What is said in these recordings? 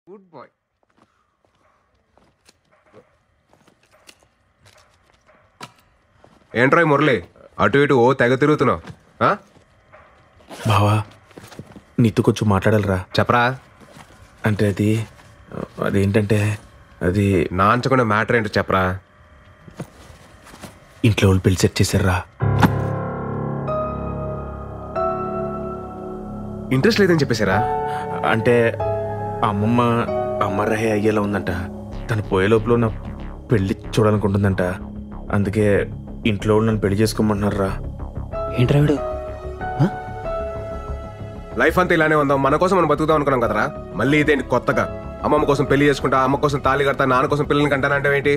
Good bye. ఏంట్రాయ్ Murali అటు ఇటు ఓ తెగ తిరుగుతున్నావు? బావా నీతో కొంచెం మాట్లాడాలరా. చెప్పరా. అంటే అదేంటంటే అది నాంచకుండా మ్యాటర్ ఏంటో చెప్పరా. ఇంట్లో వాళ్ళు పెళ్లి సెట్ చేశారా. ఇంట్రెస్ట్ లేదని చెప్పేశారా? అంటే అమ్మ రహే అయ్యేలా ఉందంట. తను పోయే లోపల నా పెళ్లి చూడాలనుకుంటుందంట. అందుకే ఇంట్లో వాళ్ళు నన్ను పెళ్లి చేసుకోమంటున్నారా. ఏంట్రా వీడు? లైఫ్ అంతా ఇలానే ఉందాం, మన కోసం మనం బతుకుదాం అనుకున్నాం కదరా. మళ్ళీ ఇదేంటి కొత్తగా? అమ్మమ్మ కోసం పెళ్లి చేసుకుంటా, అమ్మ కోసం తాళి కడతా, నాన్న కోసం పిల్లల్ని కంటానంటే ఏంటి?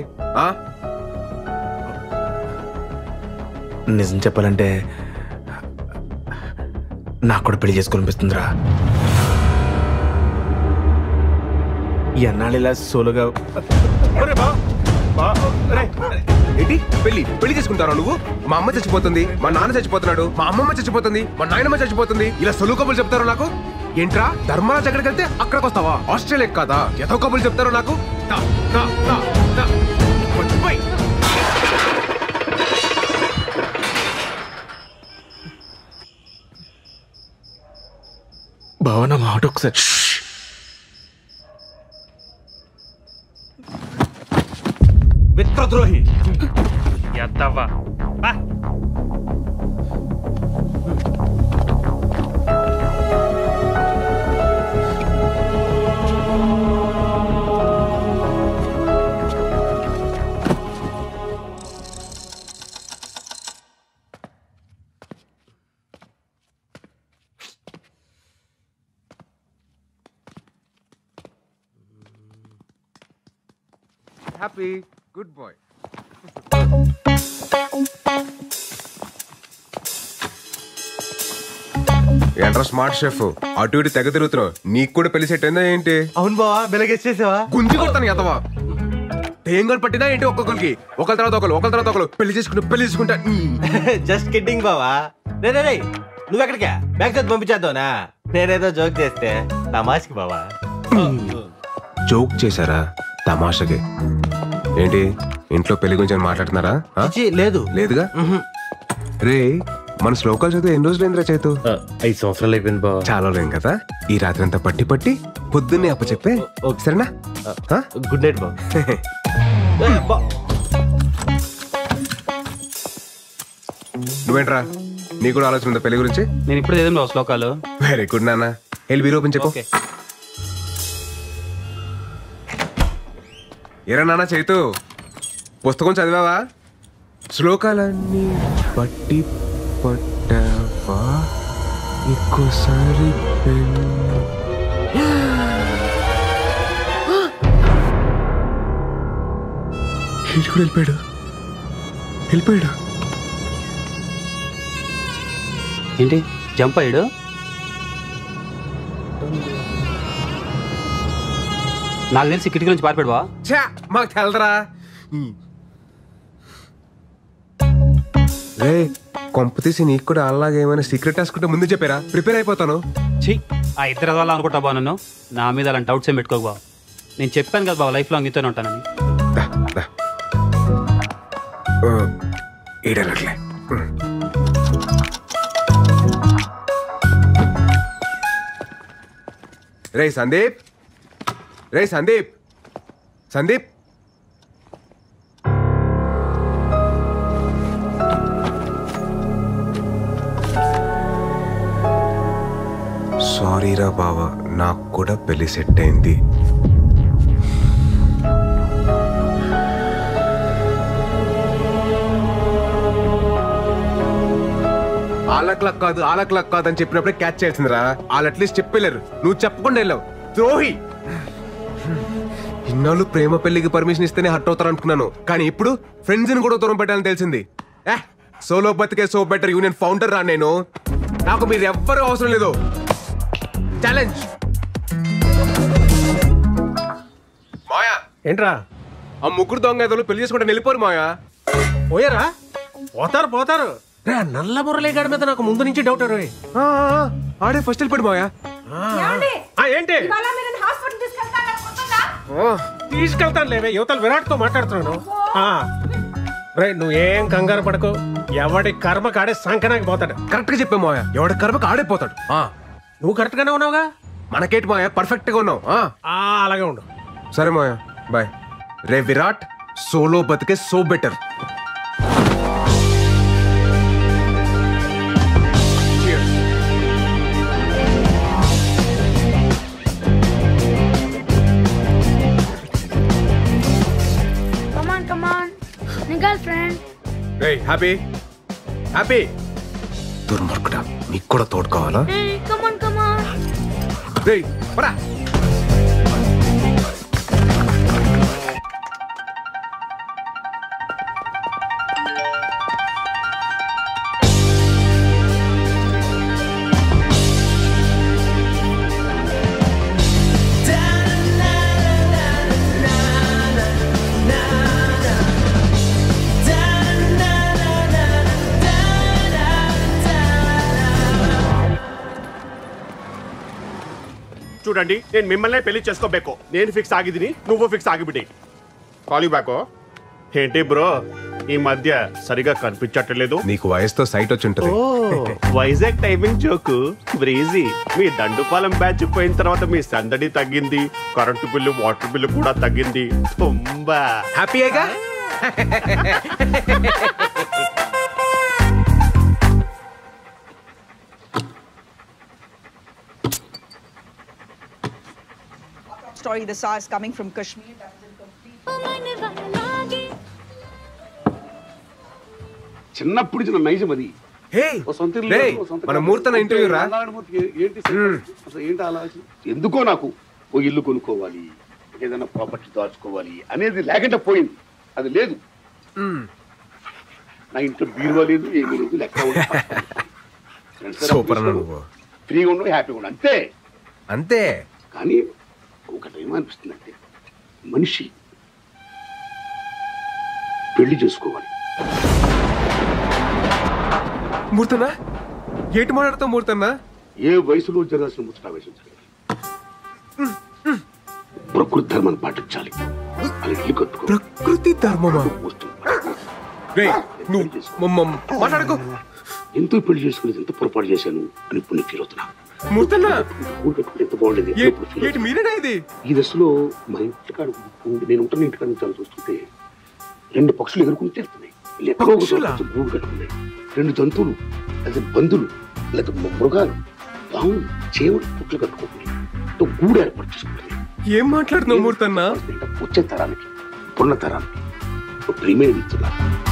నిజం చెప్పాలంటే నాకు కూడా పెళ్లి చేసుకోవాలనిపిస్తుందిరా. ఎన్నాళ్ళు ఇలా సోలోగా ఏంటి పెళ్లి చేసుకుంటారా నువ్వు? మా అమ్మ చచ్చిపోతుంది, మా నాన్న చచ్చిపోతున్నాడు, మా అమ్మమ్మ చచ్చిపోతుంది, మా నాయనమ్మ చచ్చిపోతుంది, ఇలా సొలు కబులు చెప్తారు నాకు. ఏంట్రా ధర్మరాజ్ ఎక్కడికి వెళ్తే అక్కడికి వస్తావా? ఆస్ట్రేలియా కాదా? ఎంతో కబులు చెప్తారు నాకు. బావ నా మాట ఒకసారి. మిత్రద్రోహి హ్యాపీ గుడ్ బాయ్. ఏంట్రా స్మార్ట్ షెఫ్ అటు ఇటు తెగ తిరుగుతున్నావు? నీకు కూడా పెళ్లి సెట్ అయిందా ఏంటి? అవును బావా, బెలగేసేసావా? గుంజి కొడతాను ఎదవా. తేంగని పట్టినా ఏంటి? ఒక్కొక్కరికి ఒకరి తర్వాత ఒకరు పెళ్లి చేసుకుంటా. జస్ట్ కిడ్డింగ్ బావా. రే నువ్వెక్కడికా? బ్యాగ్ చదివి పంపించేద్దావునా? నేనేదో జోక్ చేస్తే తమాష్కి బావా. జోక్ చేశారా? తమాషకి ఏంటి? ఇంట్లో పెళ్లి గురించి మాట్లాడుతున్నారా? లేదు లేదుగా. రే మన శ్లోకాలు చదివి ఎన్ని రోజులు ఏంద్రా చేతు? 5 సంవత్సరాలు అయిపోయింది బావా. చాలా లేం కదా. ఈ రాత్రి అంతా పట్టి పొద్దున్నే అప్ప చెప్పే సరేనా? గుడ్ నైట్ బావా. నువ్వేంట్రా, నీకు కూడా ఆలోచన ఉందా పెళ్లి గురించి? నేను ఇప్పుడు ఏదో శ్లోకాలు. వెరీ గుడ్ నాన్న. వెళ్ళి బీరో ఓపెన్ చెప్పు. ఏరా నాన్న చైతు, పుస్తకం చదివావా? శ్లోకాలన్నీ పట్టి పట్టావా? ఇంకోసారి వెళ్ళిపోయాడు. ఏంటి జంప్ అయ్యాడు? నాకు తెలిసి కిటికీ నుంచి పారిపోయాడు బా. మాకు తెలదరా. రే కొంప తీసి నీకు కూడా అలాగే ఏమైనా సీక్రెట్ రాసుకుంటే ముందు చెప్పారా? ప్రిపేర్ అయిపోతాను. చెయ్యి ఆ ఇద్దరు వాళ్ళ అనుకుంటా బా. నన్ను నా మీద అలాంటి డౌట్స్ ఏం పెట్టుకోకు బా. నేను చెప్పాను కదా బా, లైఫ్ లాంగ్ నీతోనే ఉంటానని. ఏడలట్లే. రే సందీప్, సందీప్ సారీరా బావా, నాకు కూడా పెళ్లి సెట్ అయింది. ఆలక్లక్ కాదు అని చెప్పినప్పుడే క్యాచ్ చేయాల్సిందిరా. వాళ్ళు అట్లీస్ట్ చెప్పలేరు, నువ్వు చెప్పకుండా వెళ్ళావు. ద్రోహి. ఇన్నాళ్ళు ప్రేమ పెళ్లికి పర్మిషన్ ఇస్తేనే హర్ట్ అవుతారు అనుకున్నాను, కానీ ఇప్పుడు ఫ్రెండ్స్ ని కూడా దూరం పెట్టాలని తెలిసింది. సోలో బతికే సో బెటర్ యూనియన్ ఫౌండర్ రా నేను. నాకు మీరు ఎవ్వరూ అవసరం లేదు. ఛాలెంజ్. మాయా ఏంట్రా? ఆ ముగ్గురు దొంగ ఏదో పెళ్లి చేసుకుంటే వెళ్ళిపోరు మాయా. పోయారా? పోతారు. నల్ల మురళీగాడి మీద నాకు ముందు నుంచి డౌట్. ఆడే ఫస్ట్ వెళ్ళిపోయాడు మాయా. ఏంటి తీసుకెళ్తాను లేవే, యువతలు విరాట్ తో మాట్లాడుతున్నాను. నువ్వేం కంగారు పడకు, ఎవడి కర్మ కాడే సంకనాకి పోతాడు. కరెక్ట్ గా చెప్పే మావయ్య, ఎవడి కర్మకు ఆడైపోతాడు. నువ్వు కరెక్ట్ గానే ఉన్నావుగా. మనకేంటి మావయ్య, పర్ఫెక్ట్ గా ఉన్నావు. అలాగే ఉండు. సరే మావయ్య, బాయ్. రే విరాట్, సోలో బతికే సో బెటర్. హ్యాపీ హ్యాపీ దుర్మార్గుడా, నీకు కూడా తోడు కావాలా? రేయ్ పరా. చూడండి, నేను మిమ్మల్ని పెళ్లి చేసుకోಬೇಕು. నేను ఫిక్స్ ಆಗಿದ್ದೀನಿ, నువ్వు ఫిక్స్ ಆಗಿಬಿಡಿ. Call you back. ఏంటి బ్రో ఈ మధ్య సరిగా కనిపించట్లేదు? నీకు వయసుతో సైట్ వచ్చి ఉంటుంది. Vizag timing joke breezy. మీ దండుపాలెం బ్యాచ్ పోయిన తర్వాత మీ సందడి తగ్గింది, కరెంటు బిల్లు వాటర్ బిల్లు కూడా తగ్గింది. తుంబా హ్యాపీగా. Story, the SARS coming from Kashmir. చిన్నప్పుడు చిన్న నైజం అది. మన మూర్తన ఇంటర్వ్యూ రా. ఏంటి ఆలోచన? ఎందుకో నాకు ఓ ఇల్లు కొనుక్కోవాలి, ఏదైనా ప్రాపర్టీ దాచుకోవాలి అనేది లేకుండా పోయింది. అది లేదు. నా ఇంట్లో బీరువా లేదు, ఏమీ లేదు. లెక్క ఫ్రీగా ఉండవు, హ్యాపీగా ఉండవు, అంతే అంతే. కానీ ఒకటి ఏమనిపిస్తుందంటే, మనిషి పెళ్లి చేసుకోవాలి. మూర్తనా ఏటి మాట్లాడుతావు? మూర్తన్నా ఏ వయసులో జరగాల్సిన ముచ్చట వయసు ప్రకృతి ధర్మాన్ని పాటించాలి. ప్రకృతి ధర్మమా? మాట్లాడుకో. ఎంతో పెళ్లి చేసుకునేది ఎంత పొరపాటు చేశాను అని ఇప్పుడు నేను ఫీల్ అవుతున్నా. ఎంత బాగుండేది. ఈ దశలో మా ఇంటికాడ నేను ఉంటున్న ఇంటికాడ నుంచి చూస్తుంటే 2 పక్షులు ఎగురుకుని తిరుగుతున్నాయి. గూడు కట్టుకున్నాయి. 2 జంతువులు, లేదా బంధులు, లేదా మృగాలు, పావులు, చేవులు పుట్లు కట్టుకుంటున్నాయి. గూడు ఏర్పాటు చేసుకుంటున్నాయి. ఏం మాట్లాడుతున్నావు మూర్తన్నా? వచ్చే తరానికి, పున్న తరానికి ప్రియమైన మిత్రులా,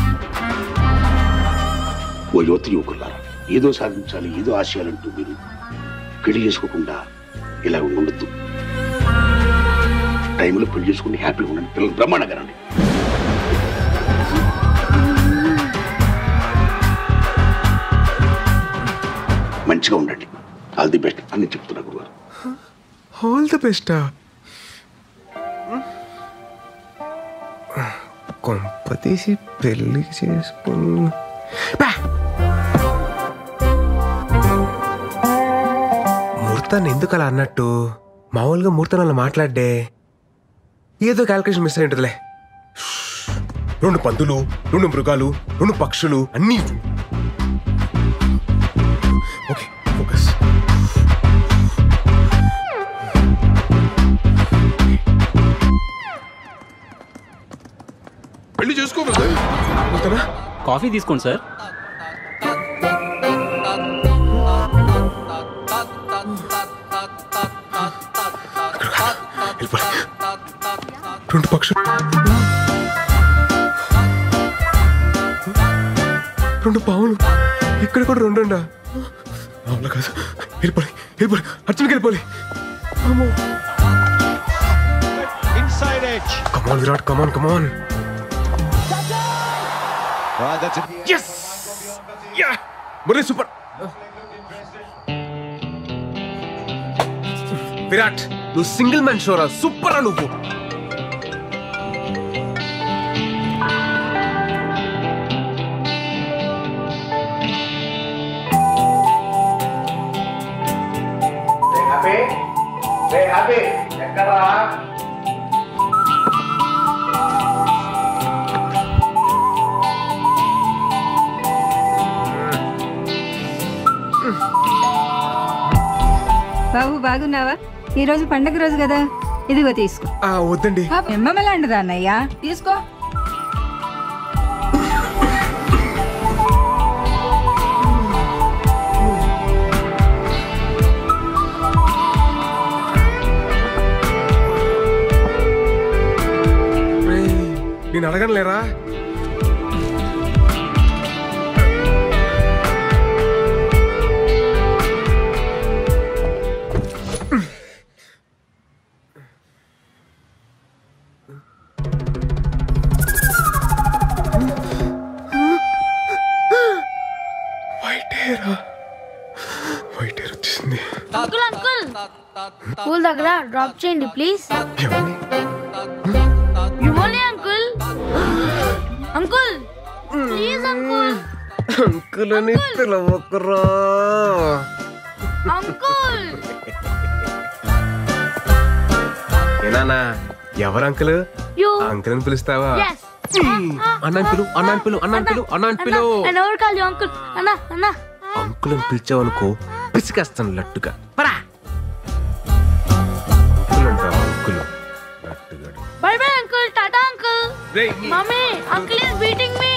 ఓ యువత యువకులారా, ఏదో సాధించాలి, ఏదో ఆశయాలంటూ మీరు పెళ్లి చేసుకోకుండా ఇలా ఉండొద్దు. టైంలో పెళ్లి చేసుకుని హ్యాపీగా ఉండండి. పిల్లలు బ్రహ్మాండంగా రండి. మంచిగా ఉండండి. ఆల్ ది బెస్ట్ అని చెప్తున్నా గురుగారు. ఆల్ ది బెస్టా? కొంపతీసి పెళ్లి చేసుకుని మూర్తాన్ని ఎందుకు అలా అన్నట్టు? మామూలుగా మూర్తాన్ని అలా మాట్లాడే ఏదో క్యాల్కులేషన్ మిస్ అయి ఉంటుందిలే. 2 పందులు, 2 మృగాలు, 2 పక్షులు అన్నీ. Okay, focus. పెళ్లి చేసుకోవాలి. కాఫీ తీసుకోండి సార్. రెండు పక్షులు, 2 పావులు, ఇక్కడ కూడా 2 కాదు. వెళ్ళిపోయి వెళ్ళిపోయి అర్జున్కి వెళ్ళిపోయి. Come on Virat, come on come on. Yes! Yeah! Murali super. Virat, నువ్వు సింగిల్ మ్యాన్ షోరా. సూపర్ రా నువ్వు. బాబు బాగున్నావా? ఈ రోజు పండగ రోజు కదా, ఇదిగో తీసుకో. వద్దండి. ఎమ్మలాంటిదా అన్నయ్యా, తీసుకో. నేను అడగను లేరా? అంకుల్ అంకుల్ స్కూల్ దగ్గర డ్రాప్ చేయండి ప్లీజ్. మిమ్మల్ని uncle. Uncle please uncle. Uncle అని పిలవకురా. అంకుల్ ఏనా ఎవరు అంకుల్? అంకుల్ అని పిలుస్తావా? అన్నాను పిలు, అన్నాను పిలు, అన్నాను పిలు, అన్నాను పిలు. ఎవరు కాదు అంకుల్. అన్నా అన్నా అంకుల్ అని పిలిచావనుకో పిసికేస్తాను లట్టుగా. అంకుల్ అంటావా? అంకుల్ లట్టుగా. Bye bye uncle. టాటా uncle. Mummy uncle is beating me.